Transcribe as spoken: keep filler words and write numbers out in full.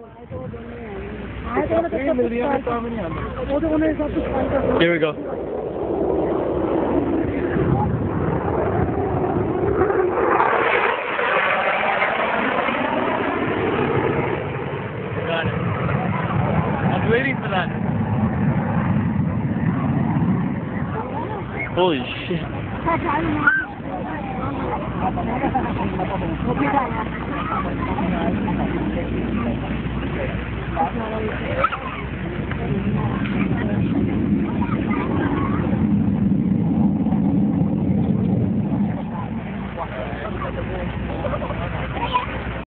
Here we go. Got it. I was waiting for that. Holy shit. Okay.